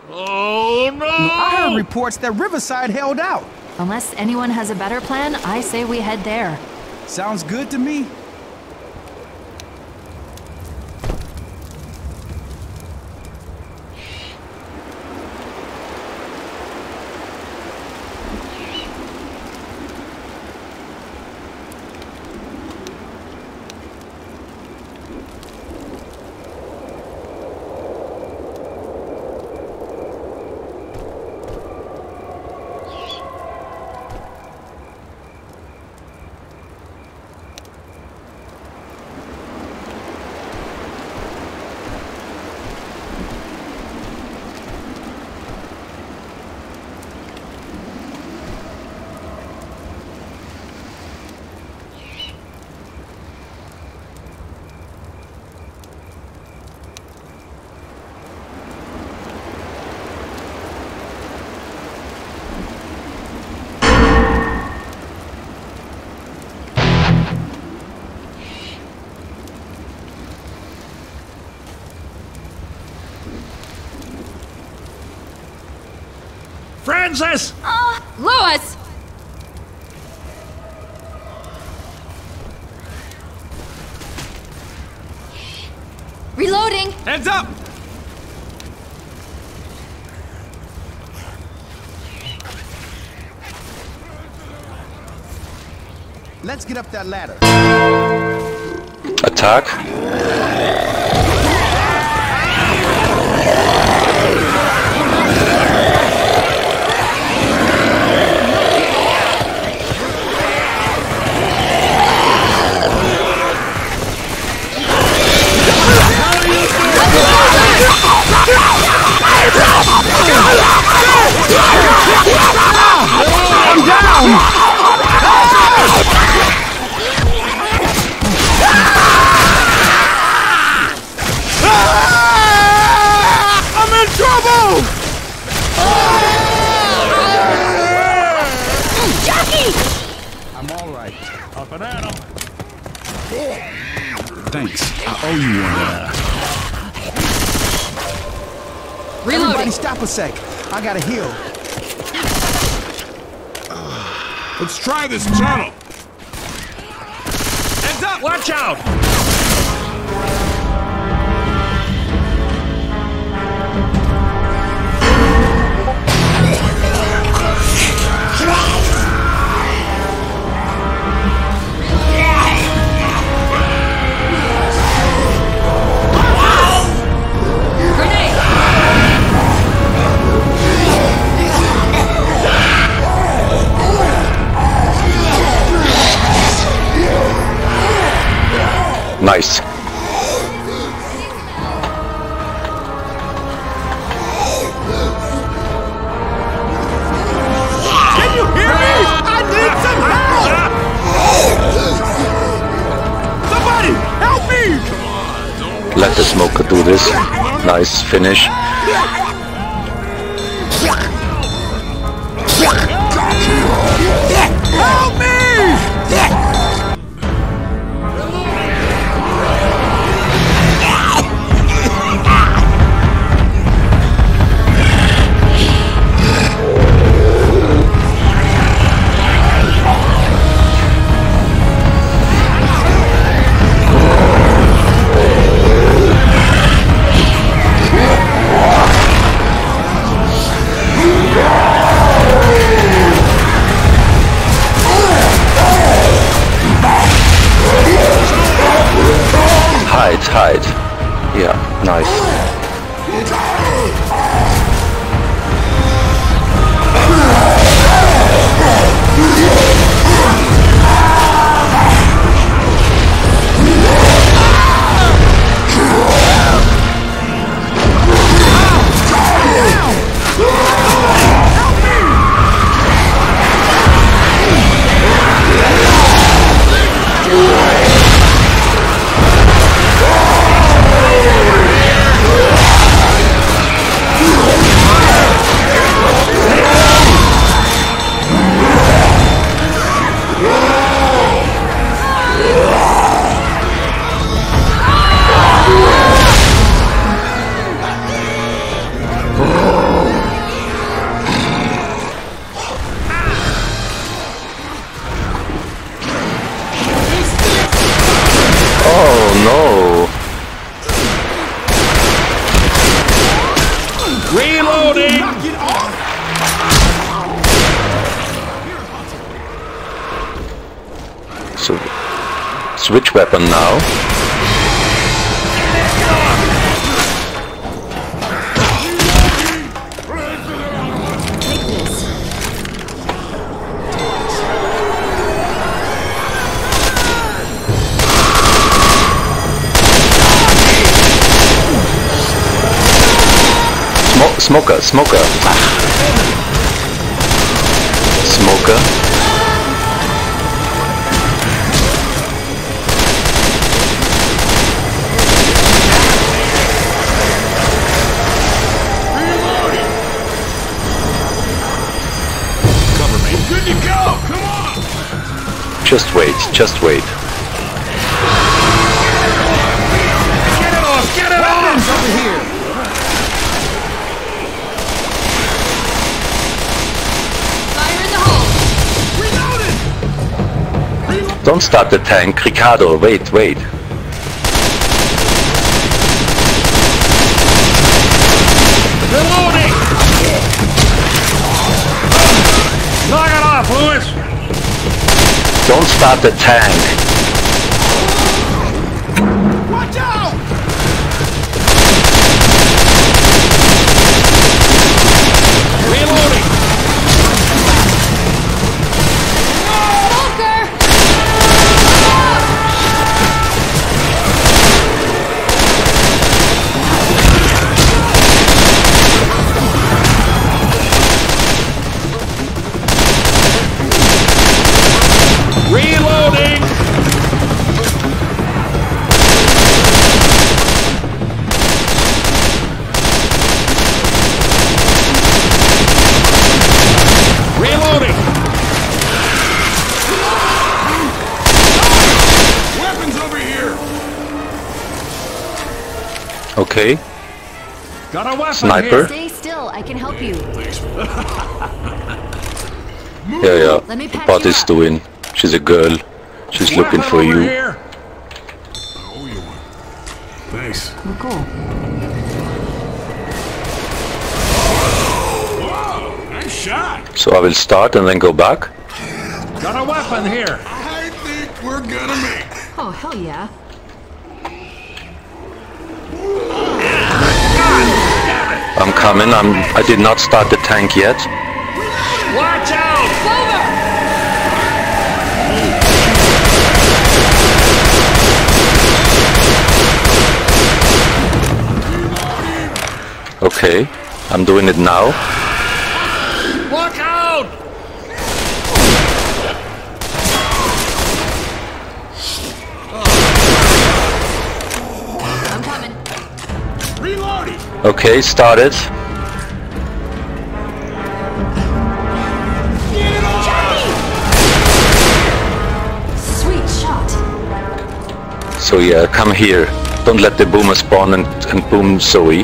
Oh no! I heard reports that Riverside held out. Unless anyone has a better plan, I say we head there. Sounds good to me. Francis! Louis! Reloading! Heads up! Let's get up that ladder. Attack. I'm down! I'm in trouble! Jockey! I'm all right. Up and at 'em. Thanks. I owe you one. Reloading! Everybody stop a sec. I gotta heal. Let's try this tunnel. Heads up! Watch out! Nice. Can you hear me? I need some help! Somebody, help me! Let the smoker do this. Nice finish. Help me! Hide. Yeah, nice. So switch weapon now. Take this. Smoker. Smoker. Cover me. Good to go. Come on. Just wait. Get it off. Get it off. Over here. Fire in the hole. Reloaded. Don't start the tank. Ricardo, wait. Reloading. Knock it off, Lewis. Don't start the tank. Watch out! Reloading. Bunker! Reloading. Reloading. Weapons over here. Okay. Got a weapon Sniper. Stay still, I can help you. Yeah. Let me patch What you is up. doing? She's a girl. She's Here. looking Weapon for over you. Here. I owe you one. Thanks. We're cool. Whoa, nice shot. So I will start and then go back. Got a weapon here. I think we're gonna make it. Oh, hell yeah. I'm coming. I did not start the tank yet. Watch out! Clover! Okay. I'm doing it now. Look out! I'm coming. Reloading. Okay, started. Sweet shot. So yeah, come here. Don't let the boomer spawn and boom Zoe.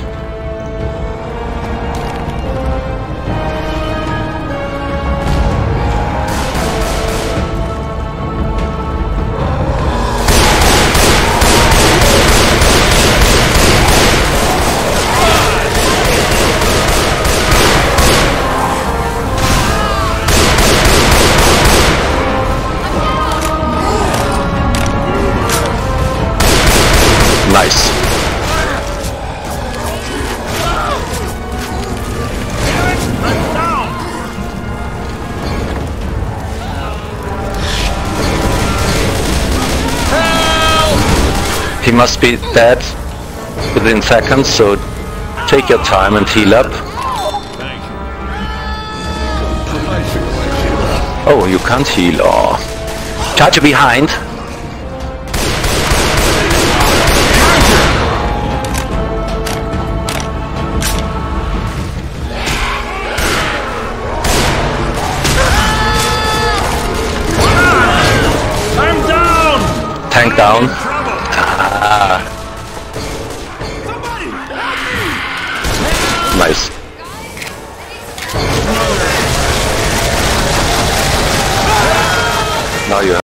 Nice. He must be dead within seconds, so take your time and heal up. Oh, you can't heal. Oh. Charger behind. I'm down! Tank down. Trouble! Ah, nice. Now you